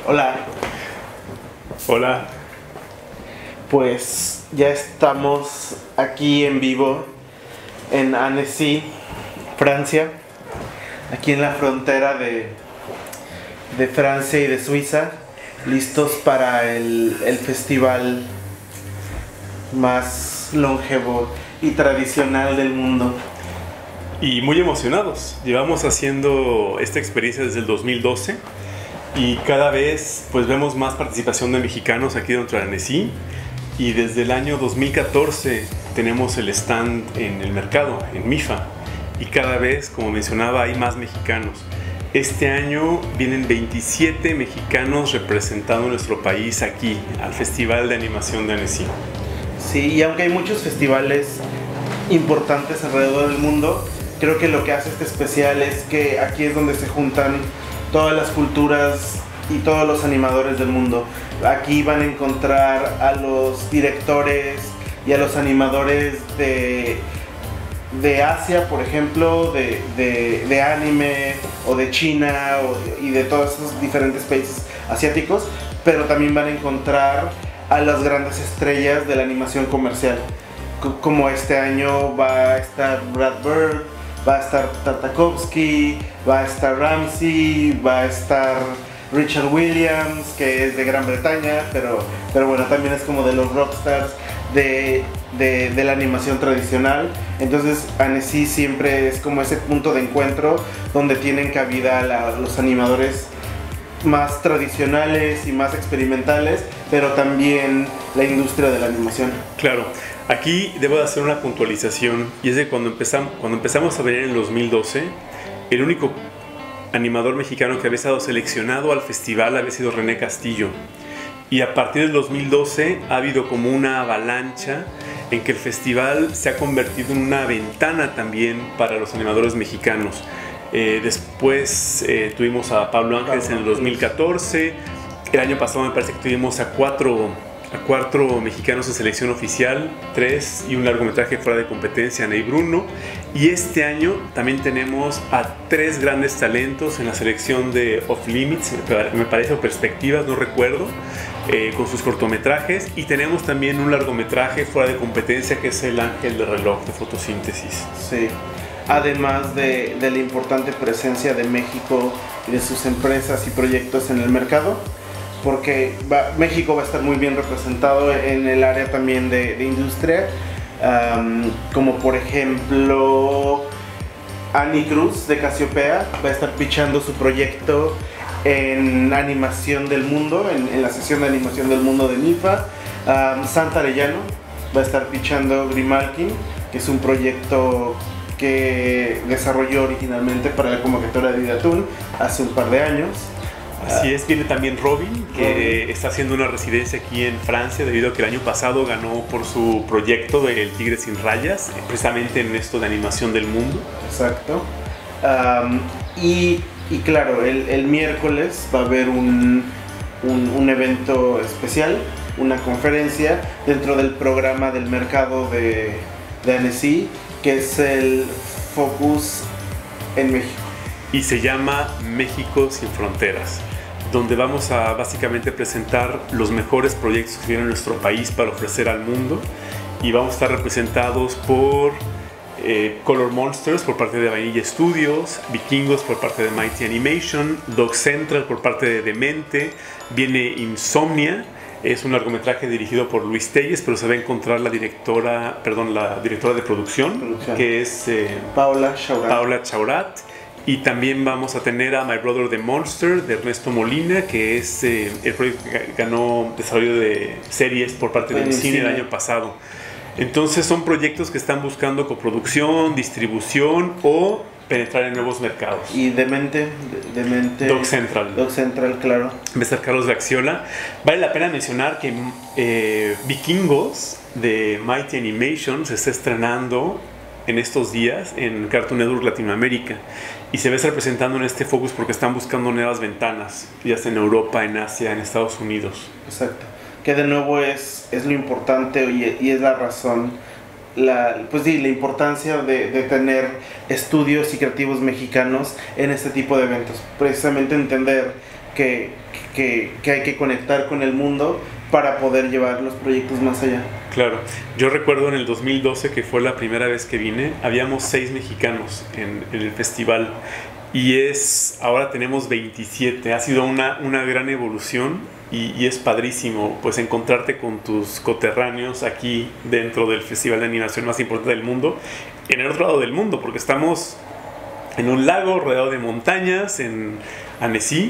Hola, Hola. pues ya estamos aquí en vivo en Annecy, Francia, aquí en la frontera de Francia y de Suiza, listos para el festival más longevo y tradicional del mundo. Y muy emocionados. Llevamos haciendo esta experiencia desde el 2012 y cada vez pues vemos más participación de mexicanos aquí dentro de Annecy. Y desde el año 2014 tenemos el stand en el mercado, en MIFA. Y cada vez, como mencionaba, hay más mexicanos. Este año vienen 27 mexicanos representando nuestro país aquí, al Festival de Animación de Annecy. Sí, y aunque hay muchos festivales importantes alrededor del mundo, creo que lo que hace este especial es que aquí es donde se juntan todas las culturas y todos los animadores del mundo. Aquí van a encontrar a los directores y a los animadores de Asia, por ejemplo, de anime o de China y de todos esos diferentes países asiáticos, pero también van a encontrar a las grandes estrellas de la animación comercial. Como este año va a estar Brad Bird, va a estar Tartakovsky, va a estar Ramsey, va a estar Richard Williams, que es de Gran Bretaña, pero bueno, también es como de los rockstars de la animación tradicional. Entonces Annecy siempre es como ese punto de encuentro donde tienen cabida los animadores más tradicionales y más experimentales, pero también la industria de la animación. Claro, aquí debo de hacer una puntualización, y es de cuando empezamos a venir en el 2012, el único animador mexicano que había estado seleccionado al festival había sido René Castillo. Y a partir del 2012 ha habido como una avalancha en que el festival se ha convertido en una ventana también para los animadores mexicanos. Después tuvimos a Pablo Ángeles en el 2014. El año pasado me parece que tuvimos a cuatro mexicanos en selección oficial, 3 y un largometraje fuera de competencia, Ney Bruno. Y este año también tenemos a 3 grandes talentos en la selección de Off Limits, me parece, o Perspectivas, no recuerdo, con sus cortometrajes. Y tenemos también un largometraje fuera de competencia que es El Ángel de Reloj, de fotosíntesis. Sí. Además de la importante presencia de México y de sus empresas y proyectos en el mercado, porque México va a estar muy bien representado en el área también de industria, como por ejemplo Annie Cruz de Casiopea va a estar pitchando su proyecto en animación del mundo, en la sesión de animación del mundo de MIFA. Santa Arellano va a estar pitchando Grimalkin, que es un proyecto que desarrolló originalmente para la convocatoria de Idatún hace un par de años. Así es, viene también Robin, que está haciendo una residencia aquí en Francia debido a que el año pasado ganó por su proyecto de El Tigre sin Rayas, precisamente en esto de animación del mundo. Exacto. Y claro, el miércoles va a haber un evento especial, una conferencia dentro del programa del mercado de Annecy, que es el Focus en México. Y se llama México sin Fronteras, donde vamos a básicamente presentar los mejores proyectos que tiene nuestro país para ofrecer al mundo. Y vamos a estar representados por Color Monsters por parte de Vanilla Studios, Vikingos por parte de Mighty Animation, Dog Central por parte de Demente, viene Insomnia. Es un largometraje dirigido por Luis Telles, pero se va a encontrar la directora de producción. Que es Paula Chaurat. Y también vamos a tener a My Brother the Monster de Ernesto Molina, que es el proyecto que ganó desarrollo de series por parte del cine el año pasado. Entonces son proyectos que están buscando coproducción, distribución o penetrar en nuevos mercados. Y Demente Dog Central, claro. Va a estar Carlos Gaxiola. Vale la pena mencionar que Vikingos de Mighty Animation se está estrenando en estos días en Cartoon Network Latinoamérica y se va a estar presentando en este Focus porque están buscando nuevas ventanas, ya sea en Europa, en Asia, en Estados Unidos. Exacto, que de nuevo es lo importante y es la razón, la importancia de tener estudios y creativos mexicanos en este tipo de eventos. Precisamente entender que que hay que conectar con el mundo para poder llevar los proyectos más allá. Claro, yo recuerdo en el 2012, que fue la primera vez que vine, habíamos 6 mexicanos en el festival y ahora tenemos 27. Ha sido una gran evolución y es padrísimo pues encontrarte con tus coterráneos aquí dentro del festival de animación más importante del mundo, en el otro lado del mundo, porque estamos en un lago rodeado de montañas, en Annecy.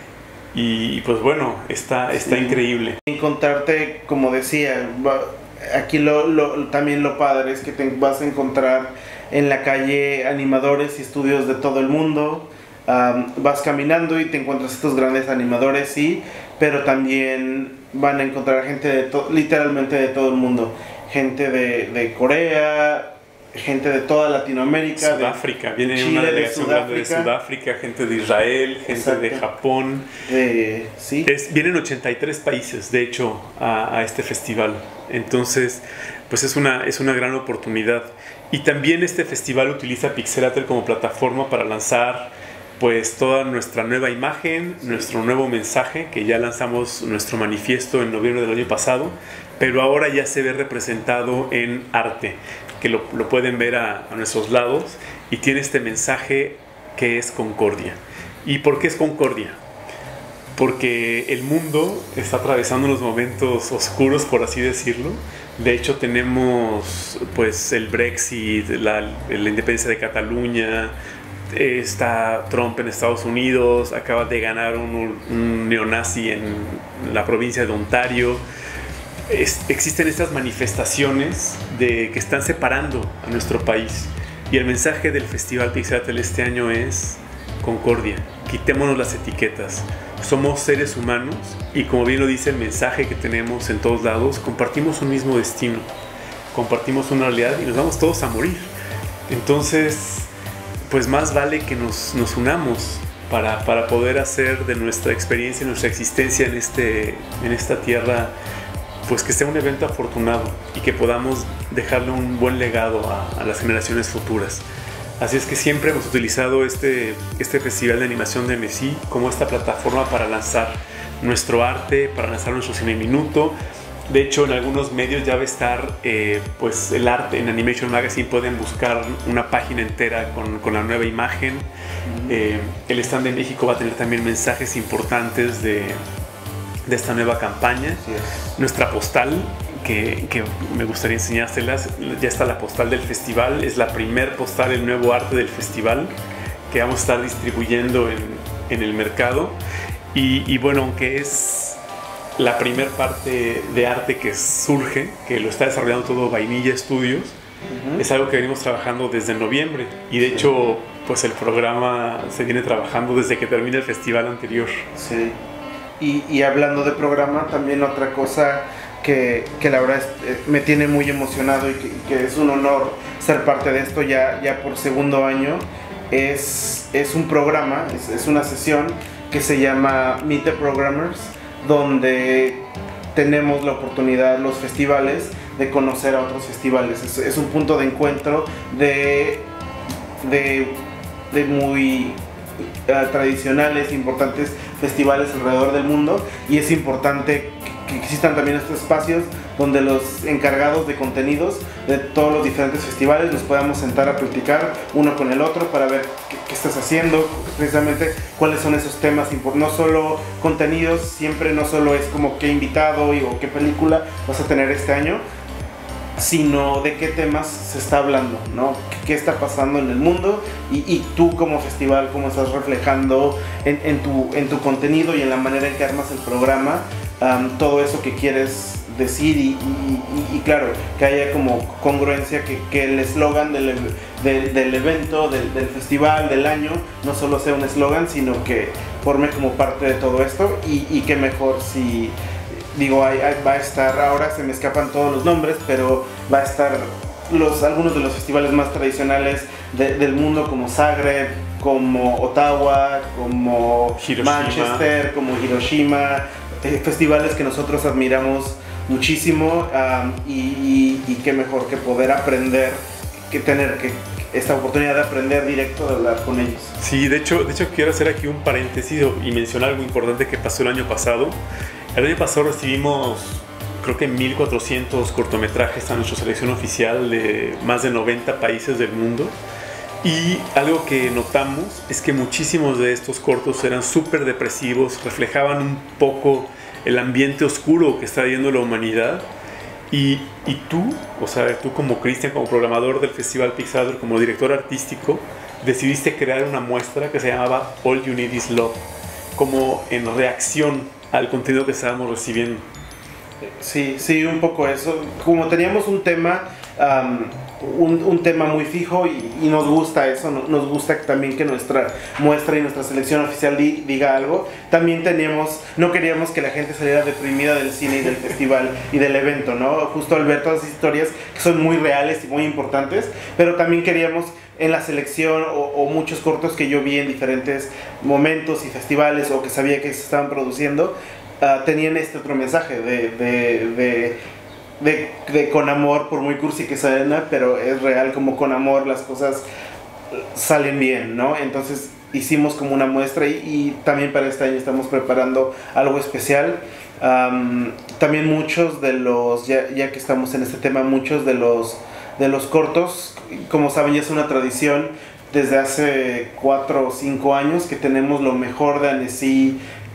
Y pues bueno, está increíble. Encontrarte, como decía, aquí también lo padre es que te vas a encontrar en la calle animadores y estudios de todo el mundo. Vas caminando y te encuentras estos grandes animadores, sí, pero también van a encontrar gente literalmente de todo el mundo. Gente de Corea, gente de toda Latinoamérica, Sudáfrica, viene Chile, una delegación grande de Sudáfrica, gente de Israel, gente exacto, de Japón. Sí. Vienen 83 países, de hecho, a este festival. Entonces, pues es una gran oportunidad. Y también este festival utiliza Pixelatel como plataforma para lanzar pues toda nuestra nueva imagen, nuestro nuevo mensaje, que ya lanzamos nuestro manifiesto en noviembre del año pasado, pero ahora ya se ve representado en arte, que lo pueden ver a nuestros lados, y tiene este mensaje que es concordia. ¿Y por qué es concordia? Porque el mundo está atravesando unos momentos oscuros, por así decirlo. De hecho tenemos pues el Brexit, la independencia de Cataluña, está Trump en Estados Unidos, acaba de ganar un neonazi en la provincia de Ontario. Existen estas manifestaciones que están separando a nuestro país, y el mensaje del Festival Pixelatel este año es concordia. Quitémonos las etiquetas, somos seres humanos y, como bien lo dice el mensaje que tenemos en todos lados, compartimos un mismo destino, compartimos una realidad y nos vamos todos a morir. Entonces pues más vale que nos unamos para poder hacer de nuestra experiencia, nuestra existencia en esta tierra, pues que sea un evento afortunado y que podamos dejarle un buen legado a las generaciones futuras. Así es que siempre hemos utilizado este festival de animación de Annecy como esta plataforma para lanzar nuestro arte, para lanzar nuestro cine minuto. De hecho, en algunos medios ya va a estar pues el arte. En Animation Magazine pueden buscar una página entera con la nueva imagen. El stand de México va a tener también mensajes importantes de esta nueva campaña. Nuestra postal, que me gustaría enseñárselas, ya está la postal del festival. Es la primer postal, el nuevo arte del festival, que vamos a estar distribuyendo en el mercado. Y bueno, aunque es la primer parte de arte que surge, que lo está desarrollando todo Vainilla Studios, es algo que venimos trabajando desde noviembre, y de hecho pues el programa se viene trabajando desde que termina el festival anterior. Sí. Y hablando de programa, también otra cosa que la verdad me tiene muy emocionado y que es un honor ser parte de esto ya por segundo año, es un programa, es una sesión que se llama Meet the Programmers, donde tenemos la oportunidad, los festivales, de conocer a otros festivales. Es un punto de encuentro de muy tradicionales, importantes festivales alrededor del mundo, y es importante que existan también estos espacios donde los encargados de contenidos de todos los diferentes festivales nos podamos sentar a platicar uno con el otro para ver qué estás haciendo, precisamente cuáles son esos temas, no solo contenidos, siempre no solo es como qué invitado o qué película vas a tener este año, sino de qué temas se está hablando, ¿no? ¿Qué está pasando en el mundo? Y tú como festival, cómo estás reflejando en tu contenido y en la manera en que armas el programa, todo eso que quieres decir y claro, que haya como congruencia, que el eslogan del evento, del festival, del año, no solo sea un eslogan, sino que forme como parte de todo esto, y que mejor si... Digo, va a estar, ahora se me escapan todos los nombres, pero va a estar algunos de los festivales más tradicionales del mundo, como Zagreb, como Ottawa, como Manchester, como Hiroshima, festivales que nosotros admiramos muchísimo, y qué mejor que poder aprender, que esta oportunidad de aprender directo, de hablar con ellos. Sí, de hecho quiero hacer aquí un paréntesis y mencionar algo importante que pasó el año pasado. El año pasado recibimos, creo que 1,400 cortometrajes a nuestra selección oficial de más de 90 países del mundo. Y algo que notamos es que muchísimos de estos cortos eran súper depresivos, reflejaban un poco el ambiente oscuro que está viviendo la humanidad. Y tú, o sea, tú como Cristian, como programador del Festival Pixar, como director artístico, decidiste crear una muestra que se llamaba All You Need Is Love, como en reacción al contenido que estábamos recibiendo. Sí, un poco eso. Como teníamos un tema, un tema muy fijo y nos gusta eso, nos gusta también que nuestra muestra y nuestra selección oficial diga algo. También no queríamos que la gente saliera deprimida del cine y del festival y del evento, ¿no? Justo al ver todas las historias que son muy reales y muy importantes, pero también queríamos en la selección o muchos cortos que yo vi en diferentes momentos y festivales o que sabía que se estaban produciendo, tenían este otro mensaje de con amor, por muy cursi que suena, pero es real, como con amor las cosas salen bien, ¿no? Entonces hicimos como una muestra y también para este año estamos preparando algo especial. También muchos de los, ya que estamos en este tema, muchos de los cortos, como saben, ya es una tradición desde hace 4 o 5 años que tenemos lo mejor de Annecy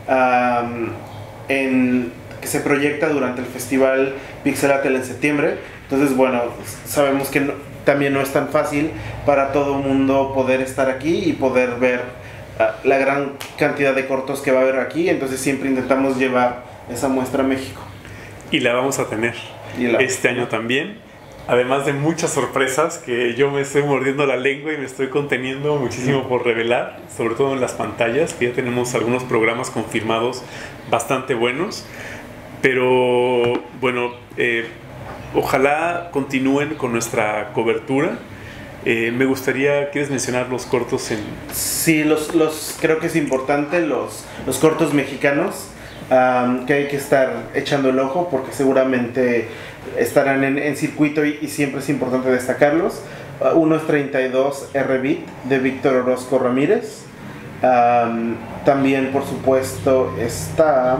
que se proyecta durante el festival Pixelatel en septiembre. Entonces, bueno, sabemos que también no es tan fácil para todo el mundo poder estar aquí y poder ver la gran cantidad de cortos que va a haber aquí. Entonces siempre intentamos llevar esa muestra a México. Y la vamos a tener este año también. Además de muchas sorpresas que yo me estoy mordiendo la lengua y me estoy conteniendo muchísimo por revelar, sobre todo en las pantallas, que ya tenemos algunos programas confirmados bastante buenos. Pero bueno, ojalá continúen con nuestra cobertura. Me gustaría, ¿quieres mencionar los cortos? Sí, creo que es importante los cortos mexicanos, que hay que estar echando el ojo porque seguramente estarán en circuito y siempre es importante destacarlos. Uno es 32 R-Beat de Víctor Orozco Ramírez. También, por supuesto, está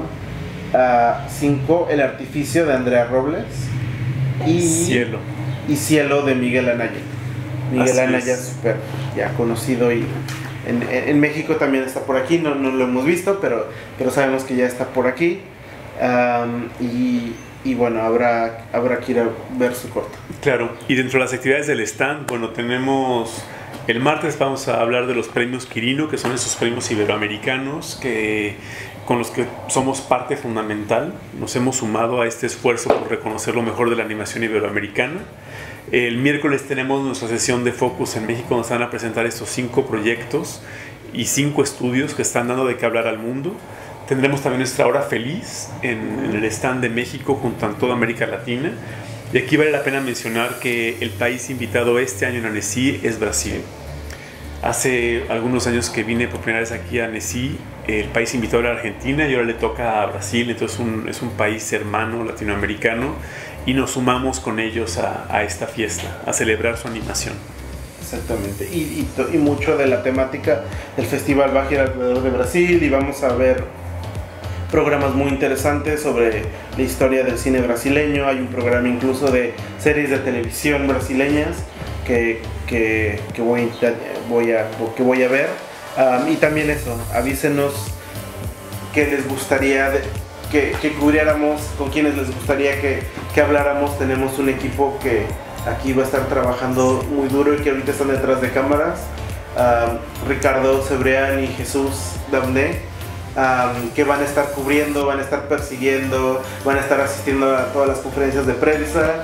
5 El Artificio de Andrea Robles y Cielo de Miguel Anaya. Miguel Anaya, súper ya conocido, y en México también está por aquí. No lo hemos visto, pero sabemos que ya está por aquí. Y bueno, habrá que ir a ver su corto. Claro, y dentro de las actividades del stand, bueno, tenemos el martes, vamos a hablar de los premios Quirino, que son esos premios iberoamericanos con los que somos parte fundamental. Nos hemos sumado a este esfuerzo por reconocer lo mejor de la animación iberoamericana. El miércoles tenemos nuestra sesión de Focus en México, donde se van a presentar estos 5 proyectos y 5 estudios que están dando de qué hablar al mundo. Tendremos también nuestra hora feliz en el stand de México junto a toda América Latina. Y aquí vale la pena mencionar que el país invitado este año en Annecy es Brasil. Hace algunos años que vine por primera vez aquí a Annecy, el país invitado era Argentina y ahora le toca a Brasil. Entonces es un país hermano latinoamericano y nos sumamos con ellos a esta fiesta, a celebrar su animación. Exactamente, y mucho de la temática del festival va a girar alrededor de Brasil y vamos a ver programas muy interesantes sobre la historia del cine brasileño. Hay un programa incluso de series de televisión brasileñas que voy a ver. Y también eso, avísenos qué les gustaría que cubriéramos, con quienes les gustaría que habláramos. Tenemos un equipo que aquí va a estar trabajando muy duro y que ahorita están detrás de cámaras. Ricardo Cebrián y Jesús Damné, que van a estar cubriendo, van a estar persiguiendo, van a estar asistiendo a todas las conferencias de prensa.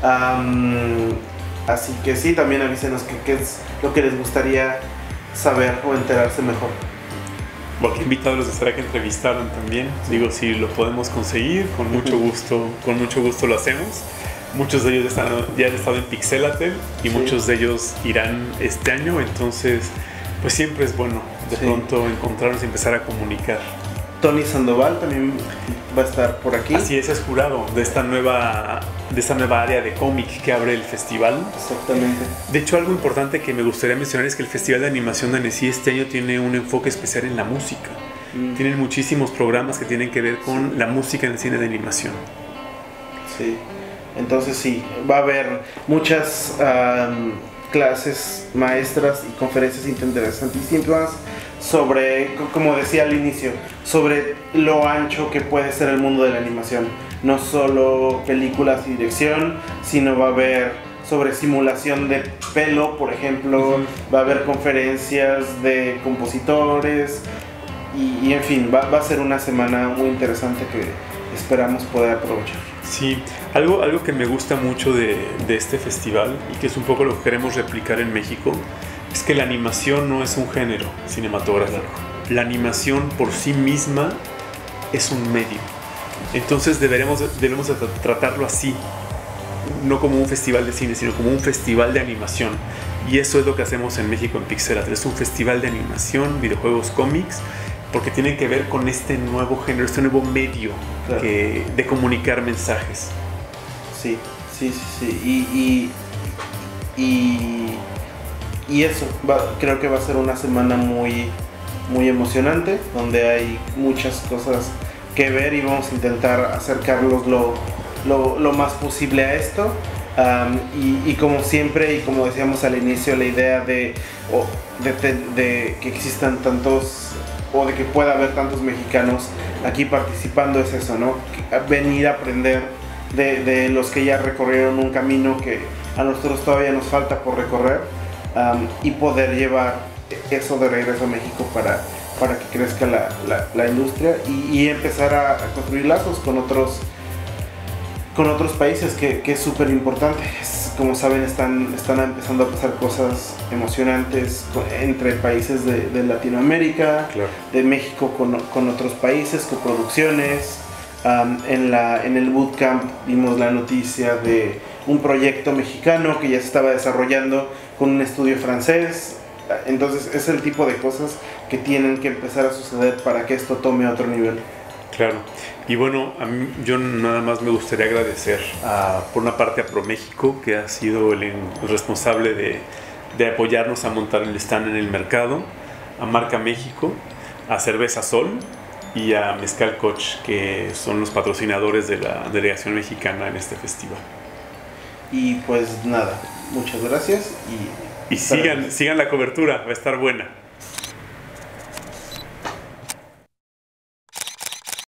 Así que sí, también avísenos qué es lo que les gustaría saber o enterarse mejor. Bueno, qué invitados les gustaría que entrevistaran también. Digo, si lo podemos conseguir, con mucho gusto lo hacemos. Muchos de ellos ya han estado en Pixelatel y muchos de ellos irán este año, entonces pues siempre es bueno de pronto encontrarnos y empezar a comunicar. Tony Sandoval también va a estar por aquí. Así es jurado de esta nueva área de cómic que abre el festival. Exactamente. De hecho, algo importante que me gustaría mencionar es que el Festival de Animación de Annecy este año tiene un enfoque especial en la música. Tienen muchísimos programas que tienen que ver con la música en el cine de animación. Sí, entonces sí, va a haber muchas clases maestras y conferencias interesantísimas sobre, como decía al inicio, sobre lo ancho que puede ser el mundo de la animación. No solo películas y dirección, sino va a haber sobre simulación de pelo, por ejemplo, va a haber conferencias de compositores y en fin, va a ser una semana muy interesante que esperamos poder aprovechar. Sí, algo que me gusta mucho de este festival y que es un poco lo que queremos replicar en México es que la animación no es un género cinematográfico. La animación por sí misma es un medio. Entonces debemos de tratarlo así, no como un festival de cine, sino como un festival de animación. Y eso es lo que hacemos en México en Pixelatl. Es un festival de animación, videojuegos, cómics, porque tienen que ver con este nuevo género, este nuevo medio de comunicar mensajes. Sí. Y eso, creo que va a ser una semana muy, muy emocionante, donde hay muchas cosas que ver y vamos a intentar acercarlos lo más posible a esto. Y como siempre, y como decíamos al inicio, la idea de que existan tantos, o de que pueda haber tantos mexicanos aquí participando es eso, ¿no? Venir a aprender de los que ya recorrieron un camino que a nosotros todavía nos falta por recorrer, y poder llevar eso de regreso a México para que crezca la industria y empezar a construir lazos con otros países, que es súper importante. Como saben, están empezando a pasar cosas emocionantes entre países de Latinoamérica, claro, de México con otros países, coproducciones. En el bootcamp vimos la noticia de un proyecto mexicano que ya se estaba desarrollando con un estudio francés. Entonces es el tipo de cosas que tienen que empezar a suceder para que esto tome otro nivel. Claro, y bueno, yo nada más me gustaría agradecer por una parte a ProMéxico, que ha sido el responsable de apoyarnos a montar el stand en el mercado, a Marca México, a Cerveza Sol y a Mezcal Coach, que son los patrocinadores de la delegación mexicana en este festival. Y pues nada, muchas gracias y sigan la cobertura, va a estar buena.